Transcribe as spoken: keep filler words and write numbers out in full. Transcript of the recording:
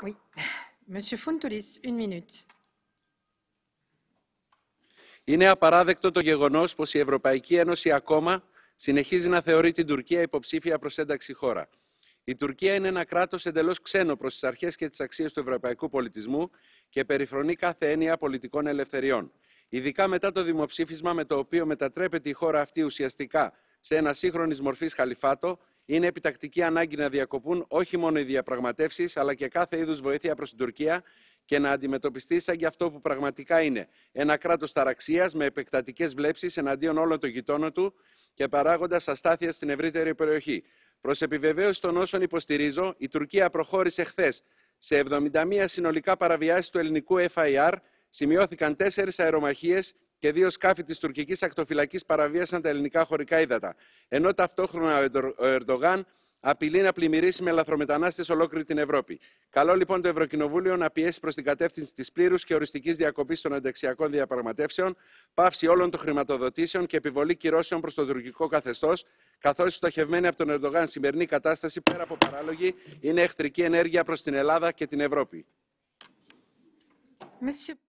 Oui. Monsieur Fountoulis, une minute. Είναι απαράδεκτο το γεγονός πως η Ευρωπαϊκή Ένωση ακόμα συνεχίζει να θεωρεί την Τουρκία υποψήφια προς ένταξη χώρα. Η Τουρκία είναι ένα κράτος εντελώς ξένο προς τις αρχές και τις αξίες του ευρωπαϊκού πολιτισμού και περιφρονεί κάθε έννοια πολιτικών ελευθεριών. Ειδικά μετά το δημοψήφισμα με το οποίο μετατρέπεται η χώρα αυτή ουσιαστικά σε ένα σύγχρονης μορφής χαλιφάτο, είναι επιτακτική ανάγκη να διακοπούν όχι μόνο οι διαπραγματεύσεις, αλλά και κάθε είδους βοήθεια προς την Τουρκία και να αντιμετωπιστεί σαν και αυτό που πραγματικά είναι: ένα κράτος ταραξίας με επεκτατικές βλέψεις εναντίον όλων των γειτόνων του και παράγοντας αστάθεια στην ευρύτερη περιοχή. Προς επιβεβαίωση των όσων υποστηρίζω, η Τουρκία προχώρησε χθες σε εβδομήντα μία συνολικά παραβιάσεις του ελληνικού Εφ Άι Αρ, σημειώθηκαν τέσσερις αερομαχίες και δύο σκάφη της τουρκικής ακτοφυλακής παραβίασαν τα ελληνικά χωρικά ύδατα. Ενώ ταυτόχρονα ο Ερντογάν απειλεί να πλημμυρίσει με λαθρομετανάστες ολόκληρη την Ευρώπη. Καλώ λοιπόν το Ευρωκοινοβούλιο να πιέσει προς την κατεύθυνση της πλήρους και οριστικής διακοπής των ενταξιακών διαπραγματεύσεων, πάυση όλων των χρηματοδοτήσεων και επιβολή κυρώσεων προς το τουρκικό καθεστώς, καθώς η στοχευμένη από τον Ερντογάν σημερινή κατάσταση, πέρα από παράλογη, είναι εχθρική ενέργεια προς την Ελλάδα και την Ευρώπη. Monsieur